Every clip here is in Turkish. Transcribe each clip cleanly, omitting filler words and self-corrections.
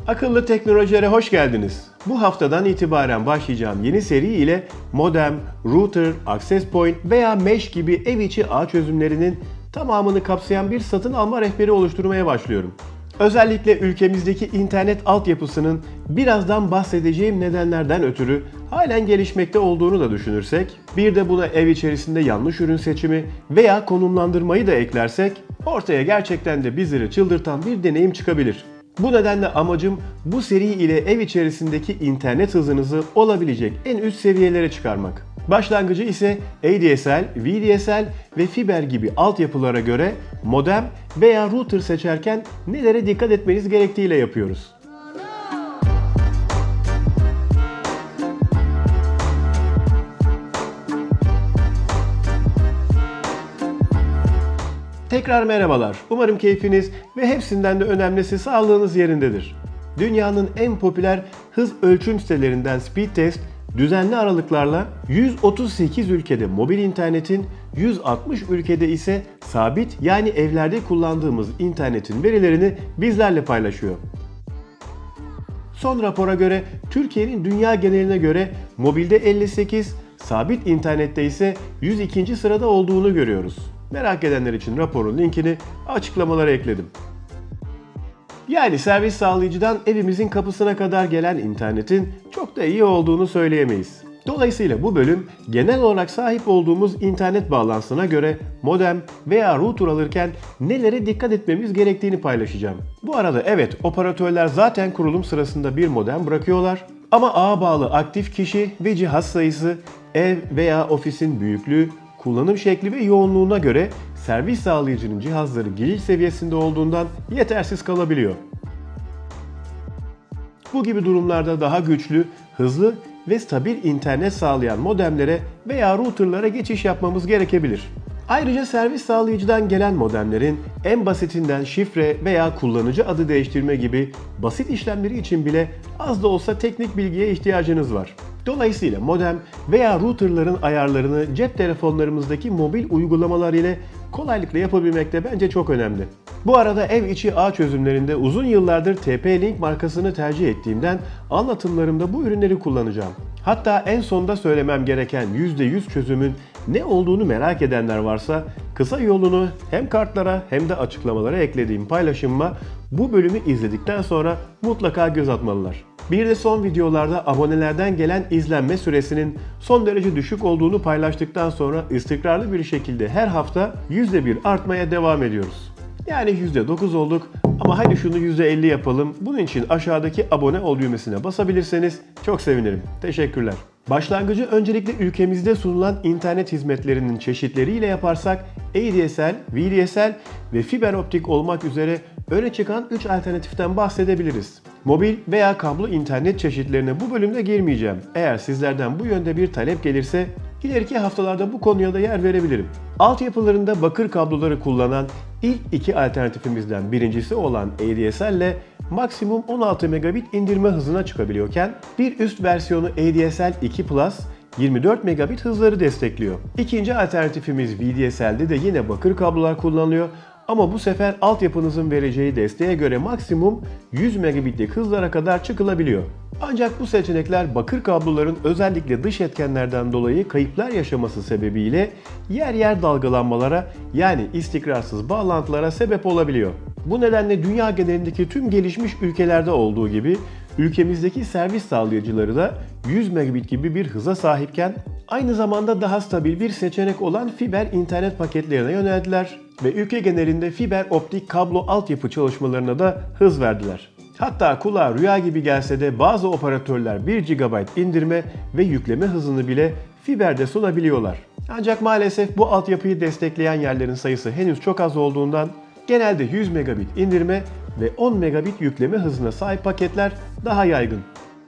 Akıllı teknolojilere hoş geldiniz. Bu haftadan itibaren başlayacağım yeni seri ile modem, router, access point veya mesh gibi ev içi ağ çözümlerinin tamamını kapsayan bir satın alma rehberi oluşturmaya başlıyorum. Özellikle ülkemizdeki internet altyapısının birazdan bahsedeceğim nedenlerden ötürü halen gelişmekte olduğunu da düşünürsek, bir de buna ev içerisinde yanlış ürün seçimi veya konumlandırmayı da eklersek, ortaya gerçekten de bizleri çıldırtan bir deneyim çıkabilir. Bu nedenle amacım bu seri ile ev içerisindeki internet hızınızı olabilecek en üst seviyelere çıkarmak. Başlangıcı ise ADSL, VDSL ve fiber gibi altyapılara göre modem veya router seçerken nelere dikkat etmeniz gerektiğiyle yapıyoruz. Tekrar merhabalar. Umarım keyfiniz ve hepsinden de önemlisi sağlığınız yerindedir. Dünyanın en popüler hız ölçüm sitelerinden Speedtest, düzenli aralıklarla 138 ülkede mobil internetin, 160 ülkede ise sabit yani evlerde kullandığımız internetin verilerini bizlerle paylaşıyor. Son rapora göre Türkiye'nin dünya geneline göre mobilde 58, sabit internette ise 102. sırada olduğunu görüyoruz. Merak edenler için raporun linkini açıklamalara ekledim. Yani servis sağlayıcıdan evimizin kapısına kadar gelen internetin çok da iyi olduğunu söyleyemeyiz. Dolayısıyla bu bölüm genel olarak sahip olduğumuz internet bağlantısına göre modem veya router alırken nelere dikkat etmemiz gerektiğini paylaşacağım. Bu arada evet, operatörler zaten kurulum sırasında bir modem bırakıyorlar. Ama ağa bağlı aktif kişi ve cihaz sayısı, ev veya ofisin büyüklüğü, kullanım şekli ve yoğunluğuna göre servis sağlayıcının cihazları giriş seviyesinde olduğundan yetersiz kalabiliyor. Bu gibi durumlarda daha güçlü, hızlı ve stabil internet sağlayan modemlere veya routerlara geçiş yapmamız gerekebilir. Ayrıca servis sağlayıcıdan gelen modemlerin en basitinden şifre veya kullanıcı adı değiştirme gibi basit işlemleri için bile az da olsa teknik bilgiye ihtiyacınız var. Dolayısıyla modem veya routerların ayarlarını cep telefonlarımızdaki mobil uygulamalar ile kolaylıkla yapabilmek de bence çok önemli. Bu arada ev içi ağ çözümlerinde uzun yıllardır TP-Link markasını tercih ettiğimden anlatımlarımda bu ürünleri kullanacağım. Hatta en sonda söylemem gereken %100 çözümün ne olduğunu merak edenler varsa kısa yolunu hem kartlara hem de açıklamalara eklediğim paylaşımıma bu bölümü izledikten sonra mutlaka göz atmalılar. Bir de son videolarda abonelerden gelen izlenme süresinin son derece düşük olduğunu paylaştıktan sonra istikrarlı bir şekilde her hafta %1 artmaya devam ediyoruz. Yani %9 olduk ama hadi şunu %50 yapalım. Bunun için aşağıdaki abone ol düğmesine basabilirseniz çok sevinirim. Teşekkürler. Başlangıcı öncelikle ülkemizde sunulan internet hizmetlerinin çeşitleriyle yaparsak ADSL, VDSL ve fiber optik olmak üzere öne çıkan 3 alternatiften bahsedebiliriz. Mobil veya kablo internet çeşitlerine bu bölümde girmeyeceğim. Eğer sizlerden bu yönde bir talep gelirse ileriki haftalarda bu konuya da yer verebilirim. Altyapılarında bakır kabloları kullanan ilk iki alternatifimizden birincisi olan ADSL ile maksimum 16 megabit indirme hızına çıkabiliyorken bir üst versiyonu ADSL 2 Plus 24 megabit hızları destekliyor. İkinci alternatifimiz VDSL'de de yine bakır kablolar kullanılıyor. Ama bu sefer altyapınızın vereceği desteğe göre maksimum 100 megabitlik hızlara kadar çıkılabiliyor. Ancak bu seçenekler bakır kabloların özellikle dış etkenlerden dolayı kayıplar yaşaması sebebiyle yer yer dalgalanmalara yani istikrarsız bağlantılara sebep olabiliyor. Bu nedenle dünya genelindeki tüm gelişmiş ülkelerde olduğu gibi ülkemizdeki servis sağlayıcıları da 100 megabit gibi bir hıza sahipken aynı zamanda daha stabil bir seçenek olan fiber internet paketlerine yöneldiler ve ülke genelinde fiber optik kablo altyapı çalışmalarına da hız verdiler. Hatta kulağa rüya gibi gelse de bazı operatörler 1 GB indirme ve yükleme hızını bile fiberde sunabiliyorlar. Ancak maalesef bu altyapıyı destekleyen yerlerin sayısı henüz çok az olduğundan genelde 100 megabit indirme ve 10 megabit yükleme hızına sahip paketler daha yaygın.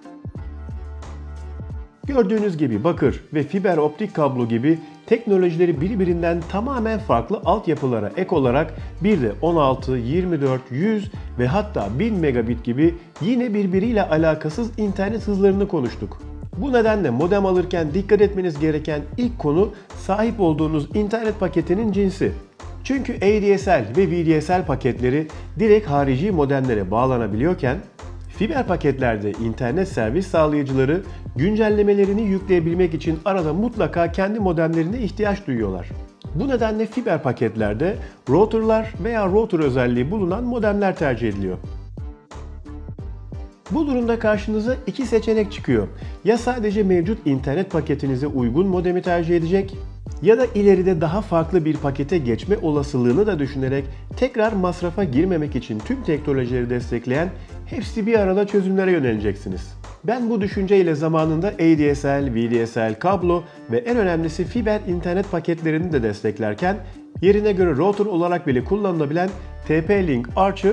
Gördüğünüz gibi bakır ve fiber optik kablo gibi teknolojileri birbirinden tamamen farklı altyapılara ek olarak bir de 16, 24, 100 ve hatta 1000 megabit gibi yine birbiriyle alakasız internet hızlarını konuştuk. Bu nedenle modem alırken dikkat etmeniz gereken ilk konu sahip olduğunuz internet paketinin cinsi. Çünkü ADSL ve VDSL paketleri direkt harici modemlere bağlanabiliyorken Fiber paketlerde internet servis sağlayıcıları güncellemelerini yükleyebilmek için arada mutlaka kendi modemlerine ihtiyaç duyuyorlar. Bu nedenle fiber paketlerde routerlar veya router özelliği bulunan modemler tercih ediliyor. Bu durumda karşınıza iki seçenek çıkıyor. Ya sadece mevcut internet paketinize uygun modemi tercih edecek ya da ileride daha farklı bir pakete geçme olasılığını da düşünerek tekrar masrafa girmemek için tüm teknolojileri destekleyen hepsi bir arada çözümlere yöneleceksiniz. Ben bu düşünceyle zamanında ADSL, VDSL, kablo ve en önemlisi fiber internet paketlerini de desteklerken yerine göre router olarak bile kullanılabilen TP-Link Archer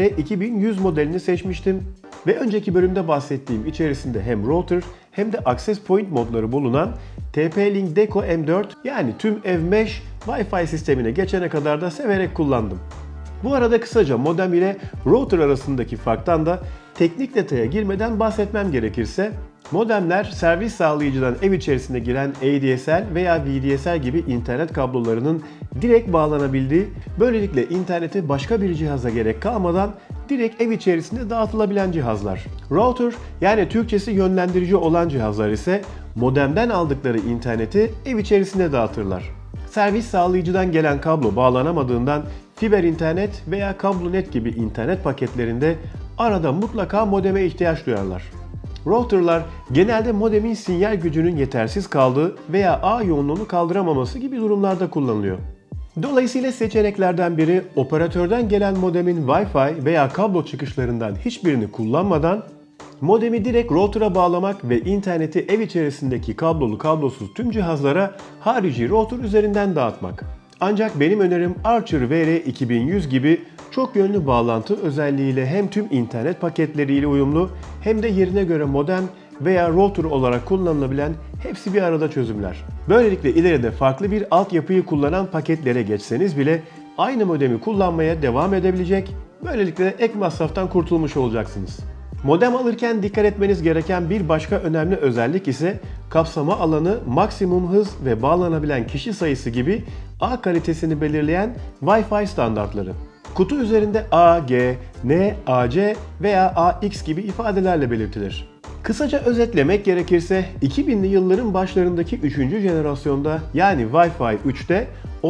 VR2100 modelini seçmiştim. Ve önceki bölümde bahsettiğim içerisinde hem router hem de access point modları bulunan TP-Link Deco M4 yani tüm ev mesh Wi-Fi sistemine geçene kadar da severek kullandım. Bu arada kısaca modem ile router arasındaki farktan da teknik detaya girmeden bahsetmem gerekirse, modemler servis sağlayıcıdan ev içerisine giren ADSL veya VDSL gibi internet kablolarının direkt bağlanabildiği, böylelikle internete başka bir cihaza gerek kalmadan direkt ev içerisinde dağıtılabilen cihazlar. Router yani Türkçesi yönlendirici olan cihazlar ise modemden aldıkları interneti ev içerisinde dağıtırlar. Servis sağlayıcıdan gelen kablo bağlanamadığından fiber internet veya kablonet gibi internet paketlerinde arada mutlaka modeme ihtiyaç duyarlar. Routerlar genelde modemin sinyal gücünün yetersiz kaldığı veya ağ yoğunluğunu kaldıramaması gibi durumlarda kullanılıyor. Dolayısıyla seçeneklerden biri operatörden gelen modemin Wi-Fi veya kablo çıkışlarından hiçbirini kullanmadan modemi direkt router'a bağlamak ve interneti ev içerisindeki kablolu kablosuz tüm cihazlara harici router üzerinden dağıtmak. Ancak benim önerim Archer VR2100 gibi çok yönlü bağlantı özelliğiyle hem tüm internet paketleriyle uyumlu hem de yerine göre modem veya router olarak kullanılabilen hepsi bir arada çözümler. Böylelikle ileride farklı bir altyapıyı kullanan paketlere geçseniz bile aynı modemi kullanmaya devam edebilecek, böylelikle ek masraftan kurtulmuş olacaksınız. Modem alırken dikkat etmeniz gereken bir başka önemli özellik ise kapsama alanı, maksimum hız ve bağlanabilen kişi sayısı gibi ağ kalitesini belirleyen Wi-Fi standartları. Kutu üzerinde A, G, N, AC veya AX gibi ifadelerle belirtilir. Kısaca özetlemek gerekirse 2000'li yılların başlarındaki 3. jenerasyonda yani Wi-Fi 3'te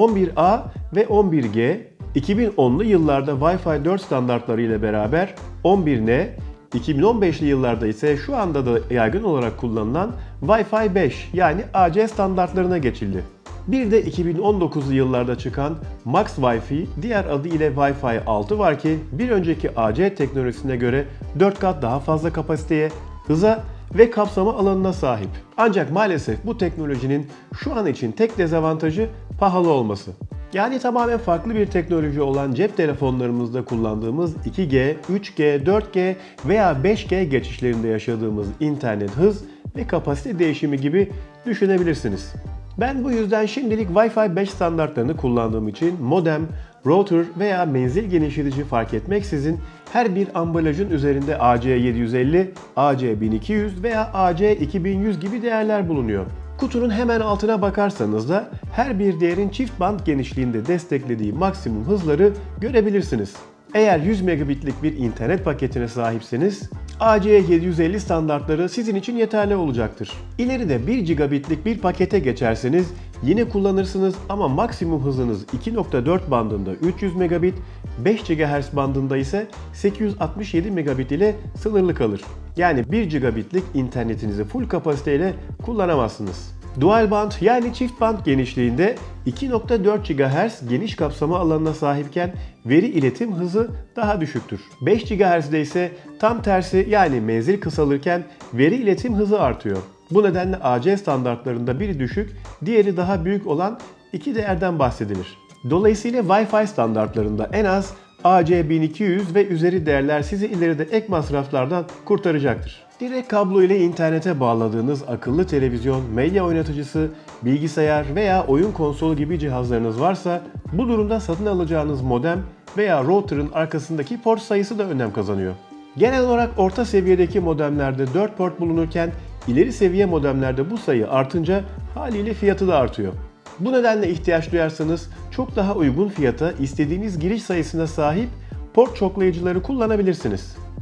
11A ve 11G, 2010'lu yıllarda Wi-Fi 4 standartları ile beraber 11N, 2015'li yıllarda ise şu anda da yaygın olarak kullanılan Wi-Fi 5 yani AC standartlarına geçildi. Bir de 2019'lu yıllarda çıkan Max Wi-Fi, diğer adı ile Wi-Fi 6 var ki bir önceki AC teknolojisine göre 4 kat daha fazla kapasiteye, hıza ve kapsama alanına sahip. Ancak maalesef bu teknolojinin şu an için tek dezavantajı pahalı olması. Yani tamamen farklı bir teknoloji olan cep telefonlarımızda kullandığımız 2G, 3G, 4G veya 5G geçişlerinde yaşadığımız internet hız ve kapasite değişimi gibi düşünebilirsiniz. Ben bu yüzden şimdilik Wi-Fi 5 standartlarını kullandığım için modem, router veya menzil genişletici fark etmeksizin her bir ambalajın üzerinde AC750, AC1200 veya AC2100 gibi değerler bulunuyor. Kutunun hemen altına bakarsanız da her bir değerin çift band genişliğinde desteklediği maksimum hızları görebilirsiniz. Eğer 100 megabitlik bir internet paketine sahipseniz AC750 standartları sizin için yeterli olacaktır. İleride 1 gigabitlik bir pakete geçerseniz yine kullanırsınız ama maksimum hızınız 2.4 bandında 300 megabit, 5 GHz bandında ise 867 megabit ile sınırlı kalır. Yani 1 gigabitlik internetinizi full kapasiteyle kullanamazsınız. Dual band yani çift band genişliğinde 2.4 GHz geniş kapsama alanına sahipken veri iletim hızı daha düşüktür. 5 GHz'de ise tam tersi yani menzil kısalırken veri iletim hızı artıyor. Bu nedenle AC standartlarında biri düşük, diğeri daha büyük olan iki değerden bahsedilir. Dolayısıyla Wi-Fi standartlarında en az AC1200 ve üzeri değerler sizi ileride ek masraflardan kurtaracaktır. Direkt kablo ile internete bağladığınız akıllı televizyon, medya oynatıcısı, bilgisayar veya oyun konsolu gibi cihazlarınız varsa bu durumda satın alacağınız modem veya router'ın arkasındaki port sayısı da önem kazanıyor. Genel olarak orta seviyedeki modemlerde 4 port bulunurken ileri seviye modemlerde bu sayı artınca haliyle fiyatı da artıyor. Bu nedenle ihtiyaç duyarsanız çok daha uygun fiyata istediğiniz giriş sayısına sahip port çoklayıcıları kullanabilirsiniz.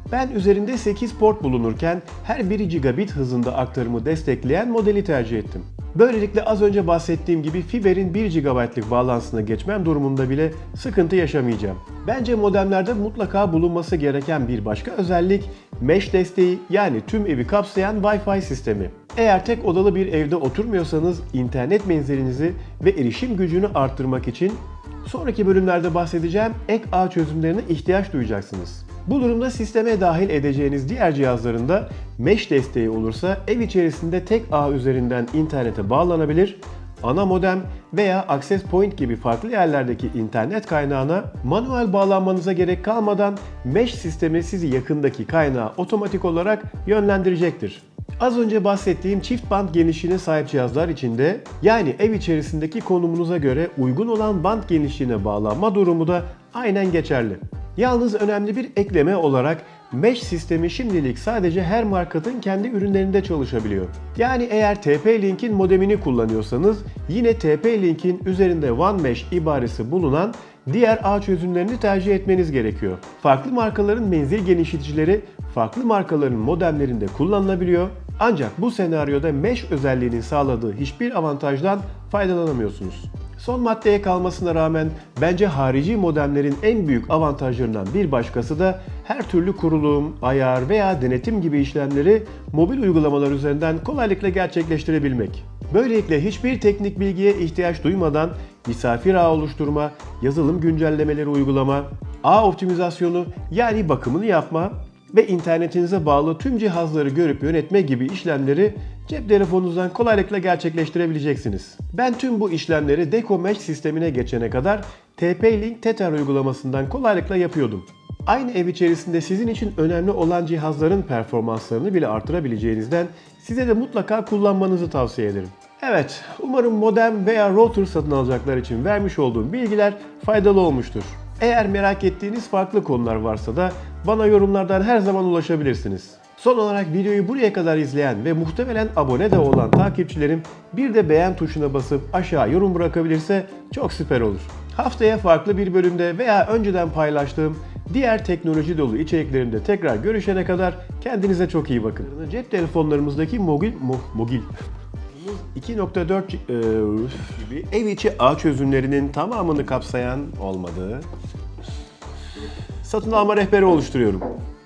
Ben üzerinde 8 port bulunurken her 1 gigabit hızında aktarımı destekleyen modeli tercih ettim. Böylelikle az önce bahsettiğim gibi fiberin 1 GB'lık bağlantısına geçmem durumunda bile sıkıntı yaşamayacağım. Bence modemlerde mutlaka bulunması gereken bir başka özellik mesh desteği, yani tüm evi kapsayan Wi-Fi sistemi. Eğer tek odalı bir evde oturmuyorsanız internet menzilinizi ve erişim gücünü arttırmak için sonraki bölümlerde bahsedeceğim ek ağ çözümlerine ihtiyaç duyacaksınız. Bu durumda sisteme dahil edeceğiniz diğer cihazlarında mesh desteği olursa ev içerisinde tek ağ üzerinden internete bağlanabilir, ana modem veya access point gibi farklı yerlerdeki internet kaynağına manuel bağlanmanıza gerek kalmadan mesh sistemi sizi yakındaki kaynağa otomatik olarak yönlendirecektir. Az önce bahsettiğim çift band genişliğine sahip cihazlar için de, yani ev içerisindeki konumunuza göre uygun olan band genişliğine bağlanma durumu da aynen geçerli. Yalnız önemli bir ekleme olarak mesh sistemi şimdilik sadece her markanın kendi ürünlerinde çalışabiliyor. Yani eğer TP-Link'in modemini kullanıyorsanız yine TP-Link'in üzerinde One Mesh ibaresi bulunan diğer ağ çözümlerini tercih etmeniz gerekiyor. Farklı markaların menzil genişleticileri farklı markaların modemlerinde kullanılabiliyor. Ancak bu senaryoda mesh özelliğinin sağladığı hiçbir avantajdan faydalanamıyorsunuz. Son maddeye kalmasına rağmen bence harici modemlerin en büyük avantajlarından bir başkası da her türlü kurulum, ayar veya denetim gibi işlemleri mobil uygulamalar üzerinden kolaylıkla gerçekleştirebilmek. Böylelikle hiçbir teknik bilgiye ihtiyaç duymadan misafir ağ oluşturma, yazılım güncellemeleri uygulama, ağ optimizasyonu yani bakımını yapma ve internetinize bağlı tüm cihazları görüp yönetme gibi işlemleri cep telefonunuzdan kolaylıkla gerçekleştirebileceksiniz. Ben tüm bu işlemleri Deco Mesh sistemine geçene kadar TP-Link Tether uygulamasından kolaylıkla yapıyordum. Aynı ev içerisinde sizin için önemli olan cihazların performanslarını bile artırabileceğinizden size de mutlaka kullanmanızı tavsiye ederim. Evet, umarım modem veya router satın alacaklar için vermiş olduğum bilgiler faydalı olmuştur. Eğer merak ettiğiniz farklı konular varsa da bana yorumlardan her zaman ulaşabilirsiniz. Son olarak videoyu buraya kadar izleyen ve muhtemelen abone de olan takipçilerim bir de beğen tuşuna basıp aşağı yorum bırakabilirse çok süper olur. Haftaya farklı bir bölümde veya önceden paylaştığım diğer teknoloji dolu içeriklerimde tekrar görüşene kadar kendinize çok iyi bakın. Cep telefonlarımızdaki Mogil 2.4 gibi ev içi ağ çözümlerinin tamamını kapsayan olmadığı satın alma rehberi oluşturuyorum.